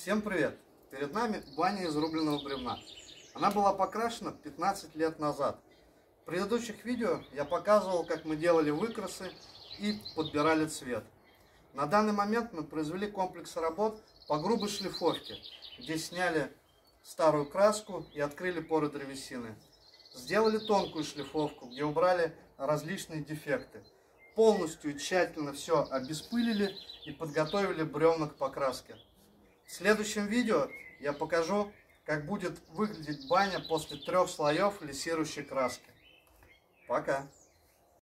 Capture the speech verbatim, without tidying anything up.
Всем привет! Перед нами баня из рубленого бревна. Она была покрашена пятнадцать лет назад. В предыдущих видео я показывал, как мы делали выкрасы и подбирали цвет. На данный момент мы произвели комплекс работ по грубой шлифовке, где сняли старую краску и открыли поры древесины. Сделали тонкую шлифовку, где убрали различные дефекты. Полностью и тщательно все обеспылили и подготовили бревна к покраске. В следующем видео я покажу, как будет выглядеть баня после трех слоев лиссирующей краски. Пока!